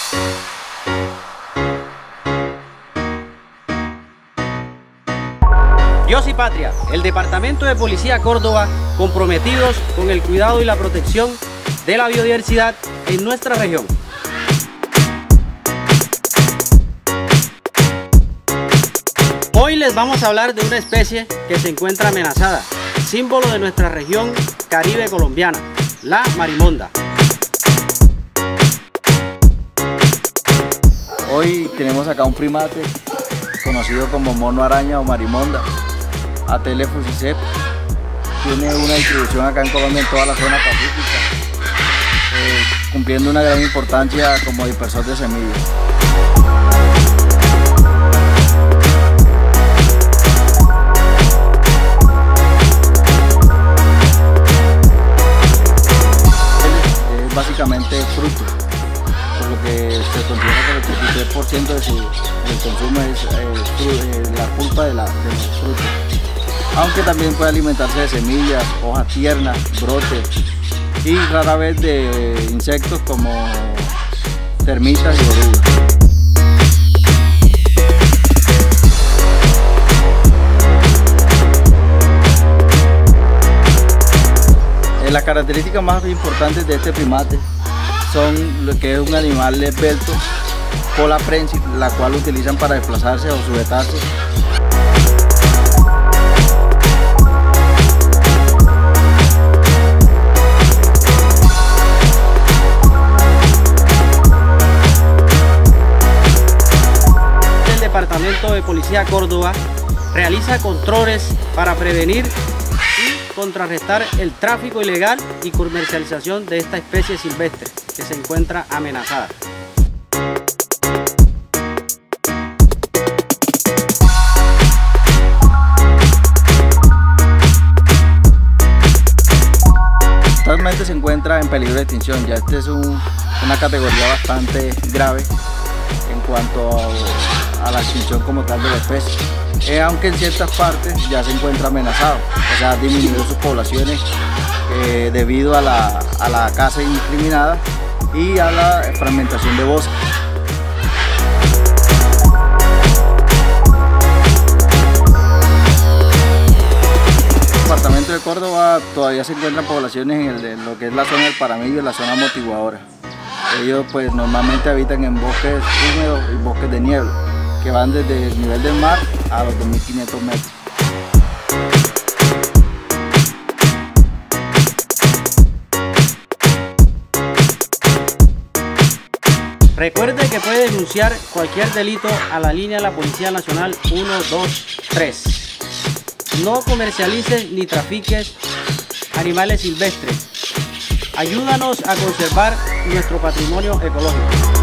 Dios y Patria, el Departamento de Policía Córdoba, comprometidos con el cuidado y la protección de la biodiversidad en nuestra región. Hoy les vamos a hablar de una especie que se encuentra amenazada, símbolo de nuestra región caribe colombiana, la marimonda. Hoy tenemos acá un primate conocido como mono araña o marimonda, Atele fusicep. Tiene una distribución acá en Colombia en toda la zona pacífica, cumpliendo una gran importancia como dispersor de semillas. Es básicamente fruto, por lo que se considera que el 83% del consumo es la pulpa de los frutos. Aunque también puede alimentarse de semillas, hojas tiernas, brotes y rara vez de insectos como termitas y orugas. Las características más importantes de este primate son lo que es un animal esbelto, cola prensil, la cual utilizan para desplazarse o sujetarse. El Departamento de Policía Córdoba realiza controles para prevenir y contrarrestar el tráfico ilegal y comercialización de esta especie silvestre que se encuentra amenazada. Actualmente se encuentra en peligro de extinción, ya esta es una categoría bastante grave en cuanto a la extinción como tal de la especie. Aunque en ciertas partes ya se encuentra amenazado, o sea, ha disminuido sus poblaciones debido a la caza indiscriminada y a la fragmentación de bosques. En el departamento de Córdoba todavía se encuentran poblaciones en lo que es la zona del Paramillo y la zona amortiguadora. Ellos pues normalmente habitan en bosques húmedos y bosques de niebla, que van desde el nivel del mar a los 2500 metros. Recuerde que puede denunciar cualquier delito a la línea de la Policía Nacional 123. No comercialices ni trafiques animales silvestres. Ayúdanos a conservar nuestro patrimonio ecológico.